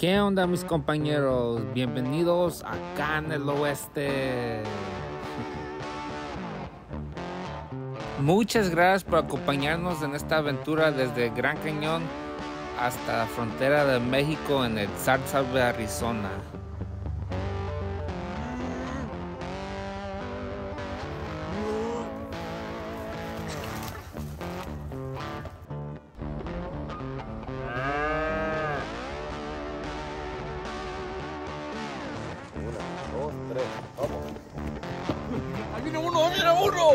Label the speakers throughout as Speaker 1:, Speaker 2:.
Speaker 1: ¿Qué onda, mis compañeros? Bienvenidos acá en el oeste. Muchas gracias por acompañarnos en esta aventura desde Gran Cañón hasta la frontera de México en el Salsa de Arizona.
Speaker 2: ¡Ahí viene uno! ¡Ahí viene uno!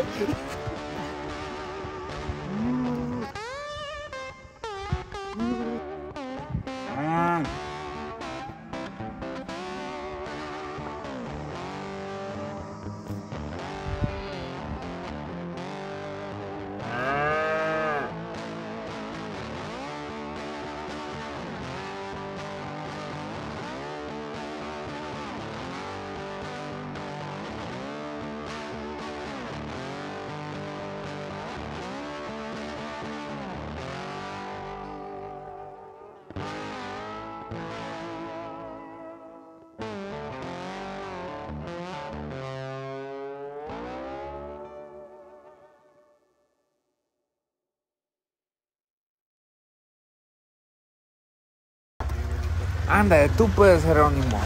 Speaker 1: Anda, tú puedes, Jerónimo.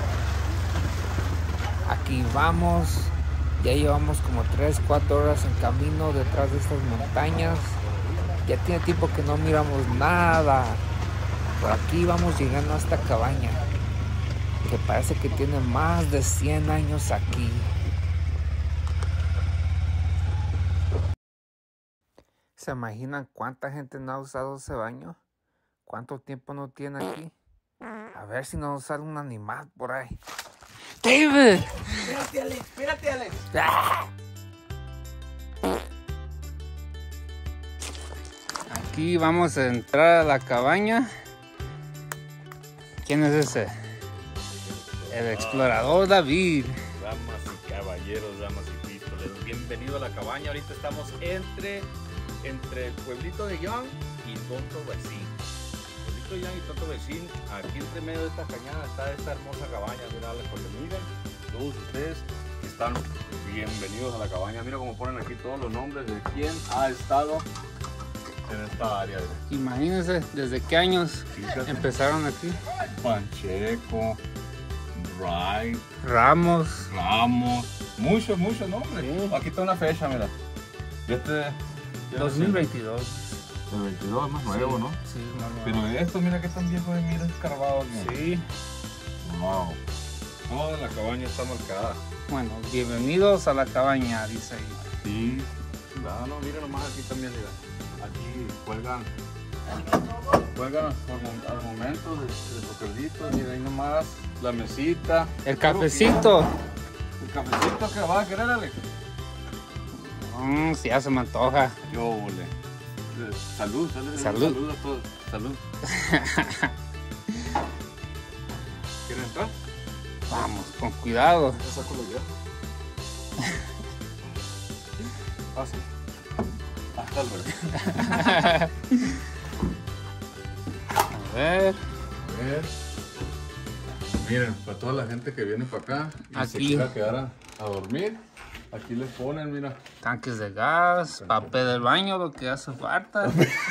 Speaker 1: Aquí vamos. Ya llevamos como 3-4 horas en camino detrás de estas montañas. Ya tiene tiempo que no miramos nada. Por aquí vamos llegando a esta cabaña, que parece que tiene más de 100 años aquí. ¿Se imaginan cuánta gente no ha usado ese baño? ¿Cuánto tiempo no tiene aquí? A ver si nos sale un animal por ahí. ¡David!
Speaker 2: Espérate, Alex.
Speaker 1: ¡Ah! Aquí vamos a entrar a la cabaña. ¿Quién es ese? El explorador David.
Speaker 2: Damas y caballeros, damas y pistoleros, bienvenido a la cabaña. Ahorita estamos entre el pueblito de Young y Tonto Vecín. Pueblito Young y Tonto Vecín, aquí entre medio de esta cañada está esta hermosa cabaña. Mira, porque miren, todos ustedes están bienvenidos a la cabaña. Mira cómo ponen aquí todos los nombres de quién ha estado en esta área.
Speaker 1: Imagínense desde qué años
Speaker 2: Fíjate.
Speaker 1: empezaron aquí.
Speaker 2: Pancheco, Wright,
Speaker 1: Ramos.
Speaker 2: muchos nombres.
Speaker 1: Sí.
Speaker 2: Aquí está una fecha, mira. Este
Speaker 1: 2022.
Speaker 2: el 22 es más nuevo, ¿no?
Speaker 1: Sí, más nuevo.
Speaker 2: Pero esto, mira que tan viejo, mira escarbado.
Speaker 1: Sí.
Speaker 2: Wow. Toda la cabaña está marcada.
Speaker 1: Bueno, bienvenidos a la cabaña, dice ahí.
Speaker 2: Sí. Claro, mira nomás aquí también, mira. Aquí cuelgan al momento de los carditos. Mira ahí nomás la mesita.
Speaker 1: El cafecito.
Speaker 2: El cafecito que va a querer, Alex.
Speaker 1: Sí, ya se me antoja.
Speaker 2: Yo volé. Salud.
Speaker 1: Salud.
Speaker 2: Salud a todos. Salud. ¿Quieren entrar?
Speaker 1: Vamos, con cuidado.
Speaker 2: Ya saco los viejos. Fácil. Hasta el verano.
Speaker 1: A ver.
Speaker 2: A ver. Miren, para toda la gente que viene para acá y se
Speaker 1: Aquí.
Speaker 2: quiera quedar a dormir, aquí les ponen, mira.
Speaker 1: Tanques de gas, papel del baño, lo que hace falta.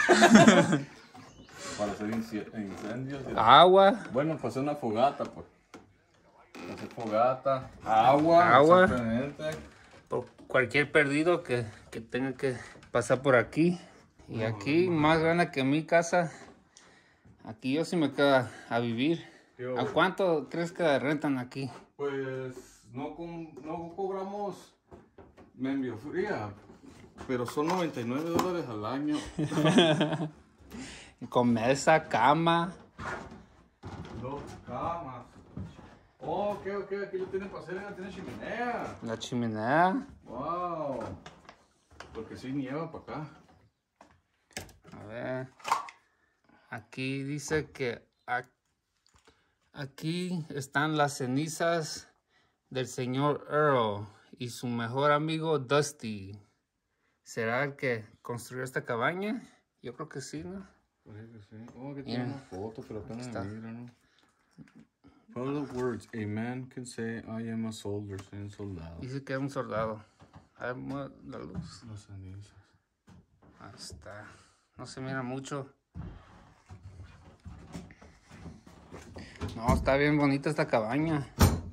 Speaker 2: Para hacer incendios.
Speaker 1: Agua.
Speaker 2: Bueno, para hacer una fogata, pues. Para hacer fogata. Agua.
Speaker 1: Agua.
Speaker 2: Exactamente.
Speaker 1: Por cualquier perdido que tenga que pasar por aquí. Y aquí, más grande que mi casa. Aquí yo sí me quedo a vivir. ¿A cuánto crees que rentan aquí?
Speaker 2: Pues no cobramos membio fría, pero son $99 al año.
Speaker 1: Con mesa, cama.
Speaker 2: 2 camas. Oh, ok, aquí lo tienen para hacer, tiene chimenea.
Speaker 1: La chimenea.
Speaker 2: Wow. Porque sí nieva para acá.
Speaker 1: A ver. Aquí dice que aquí están las cenizas del señor Earl y su mejor amigo Dusty. ¿Será el que construyó esta cabaña? Yo creo que sí, ¿no?
Speaker 2: Pues sí. Oh, que tiene
Speaker 1: Mira.
Speaker 2: una foto, pero acá no
Speaker 1: Está.
Speaker 2: mira, ¿no? Follow the words. A man can say, I am a soldier. Soy un soldado.
Speaker 1: Dice que es un soldado. A ver, mueve la luz.
Speaker 2: Los cenizas.
Speaker 1: Ahí está. No se mira mucho. No, está bien bonita esta cabaña.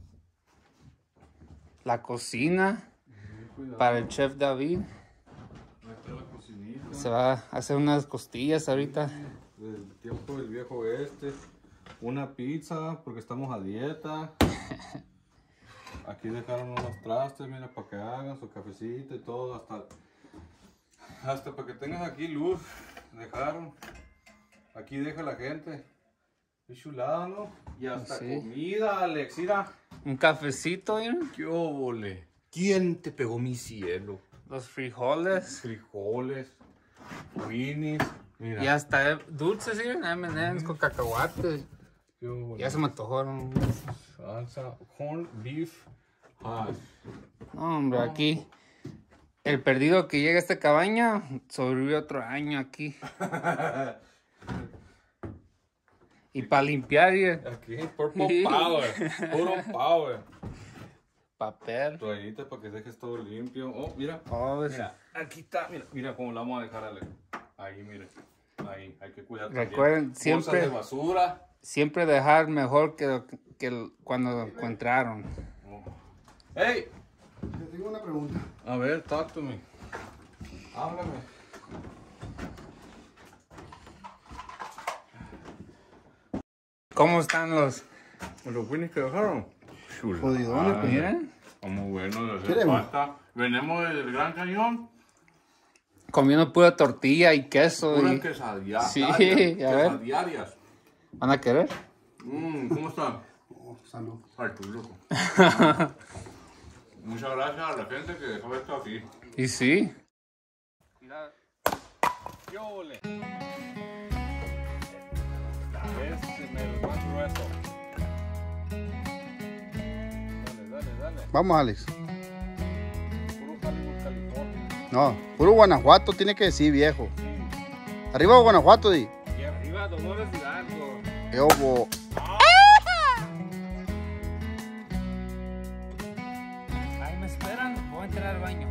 Speaker 1: La cocina para el chef David.
Speaker 2: Ahí está la cocinita.
Speaker 1: Se va a hacer unas costillas ahorita.
Speaker 2: Del tiempo del viejo este. Una pizza porque estamos a dieta. Aquí dejaron unos trastes, mira, para que hagan su cafecito y todo. Hasta para que tengas aquí luz. Dejaron. Aquí deja la gente. Es chulada, ¿no? Y hasta
Speaker 1: Sí.
Speaker 2: comida, Alex, mira.
Speaker 1: Un cafecito, ¿eh?
Speaker 2: ¡Qué óvole! ¿Quién te pegó mi cielo?
Speaker 1: Los frijoles.
Speaker 2: Frijoles, winnies, mira.
Speaker 1: Y hasta dulces, ¿sí? M&M's con cacahuates.
Speaker 2: ¡Qué óvole!
Speaker 1: Ya se me antojaron.
Speaker 2: Salsa, corn, beef, hash.
Speaker 1: No, hombre, aquí. El perdido que llega a esta cabaña sobrevivió otro año aquí. Y para limpiar, y
Speaker 2: Aquí, purple power, puro power.
Speaker 1: papel.
Speaker 2: Toallita para que dejes todo limpio. Oh, mira.
Speaker 1: Oh,
Speaker 2: Mira, aquí está. Mira cómo la vamos a dejar, Ale. Ahí, mire. Ahí, hay que cuidar. también.
Speaker 1: Recuerden,
Speaker 2: Bolsas
Speaker 1: siempre-
Speaker 2: de basura.
Speaker 1: Siempre dejar mejor que cuando encontraron.
Speaker 2: Oh. ¡Hey!
Speaker 3: Te tengo una pregunta.
Speaker 2: A ver, talk to me. Háblame.
Speaker 1: ¿Cómo están los?
Speaker 2: Los winnies que dejaron.
Speaker 3: Jodidones, pues.
Speaker 1: Miren,
Speaker 2: Como bueno de hacer
Speaker 3: ¿Queremos?
Speaker 2: pasta. Venimos del Gran Cañón.
Speaker 1: comiendo pura tortilla y queso.
Speaker 2: Puras
Speaker 1: Y...
Speaker 2: quesadillas.
Speaker 1: Sí, a ver.
Speaker 2: Quesadiarias.
Speaker 1: ¿Van a querer?
Speaker 2: ¿Cómo está?
Speaker 3: Oh, salud.
Speaker 2: Ay, tú loco. Muchas gracias a la gente que dejó esto aquí.
Speaker 1: Y sí.
Speaker 2: ¡Qué ole! Ese me lo más grueso. Dale.
Speaker 3: Vamos, Alex.
Speaker 2: Puro Hollywood, California.
Speaker 3: No, puro Guanajuato tiene que decir, viejo.
Speaker 2: Sí.
Speaker 3: Arriba Guanajuato, di.
Speaker 2: Y arriba Dolores Hidalgo.
Speaker 3: Qué obo.
Speaker 1: Ahí me esperan, voy a entrar al baño.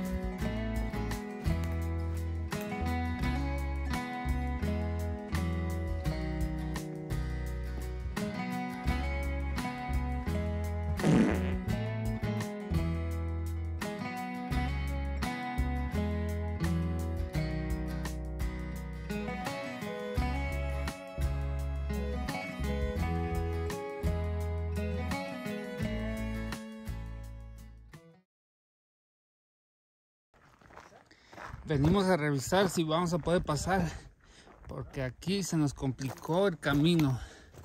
Speaker 1: Venimos a revisar si vamos a poder pasar, porque aquí se nos complicó el camino.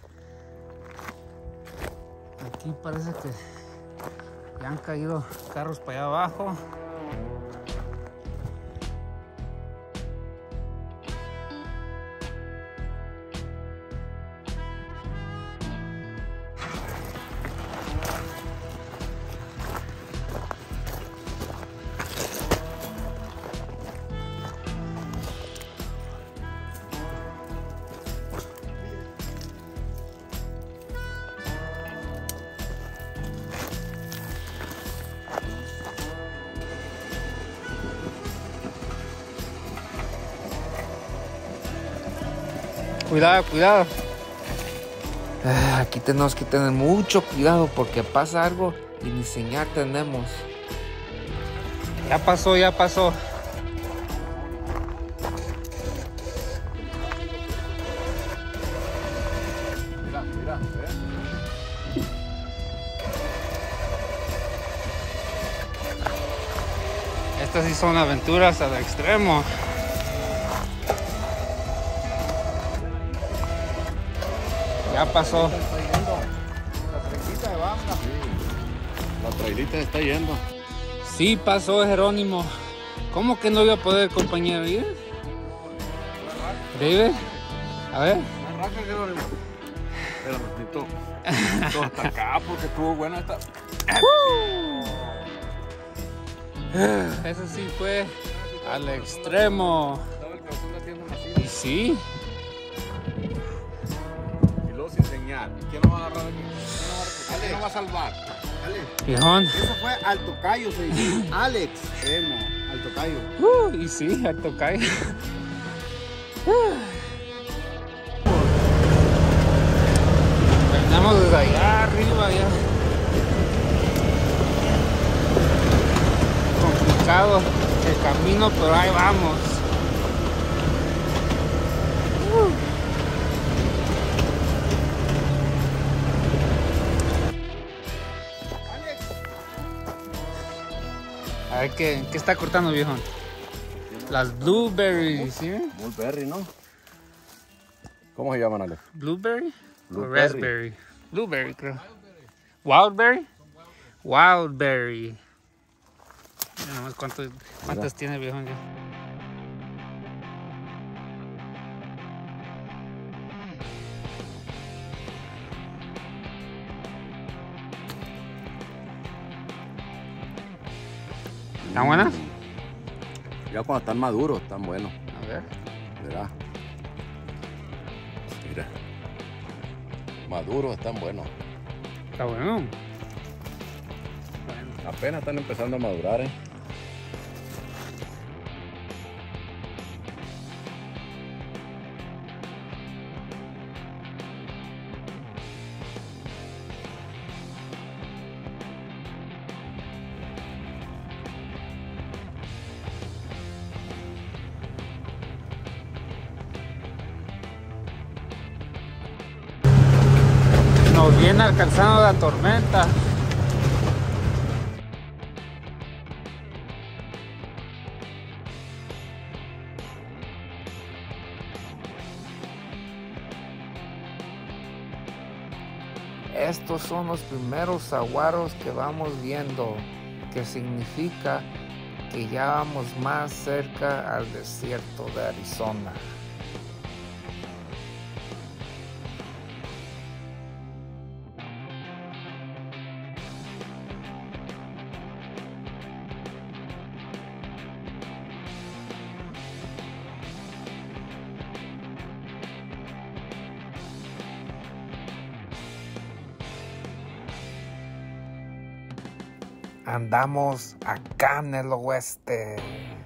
Speaker 1: Aquí parece que ya han caído carros para allá abajo. Cuidado, cuidado. Aquí tenemos que tener mucho cuidado porque pasa algo y ni señal tenemos. Ya pasó, ya pasó.
Speaker 2: Mira, ve.
Speaker 1: Estas sí son aventuras al extremo. Ya pasó.
Speaker 2: La trailita está yendo.
Speaker 1: Sí pasó, Jerónimo. ¿Cómo que no iba a poder, compañero? ¿Ir? David, a ver.
Speaker 2: Arranca, Jerónimo. Espérame, necesito hasta acá porque estuvo buena esta.
Speaker 1: Eso sí fue al extremo.
Speaker 2: Estaba el calzón haciendo una
Speaker 1: Y sí,
Speaker 2: Y luego vamos a enseñar. ¿Quién nos va a agarrar aquí? ¿Quién nos va a salvar?
Speaker 3: Alex.
Speaker 1: Viejón.
Speaker 3: Eso fue al tocayo, se dice. Alex. Al tocayo.
Speaker 1: Y sí, al tocayo. Venimos desde allá arriba ya. Complicado el camino, pero ahí vamos. A ver qué está cortando, viejo. Las blueberries, ¿sí?
Speaker 2: Blueberry, ¿no? ¿Cómo se llaman, Alex?
Speaker 1: Blueberry o
Speaker 2: Blueberry.
Speaker 1: raspberry. Blueberry, creo. Wildberry. Wildberry. Mira nomás cuántas tiene, viejo. Ya. ¿Están buenas?
Speaker 2: Ya cuando están maduros, están buenos.
Speaker 1: A ver.
Speaker 2: ¿Verdad? Mira. Maduros, están buenos.
Speaker 1: Está bueno. Bueno.
Speaker 2: Apenas están empezando a madurar,
Speaker 1: Nos viene alcanzando la tormenta. Estos son los primeros saguaros que vamos viendo, que significa que ya vamos más cerca al desierto de Arizona. Andamos acá en el oeste.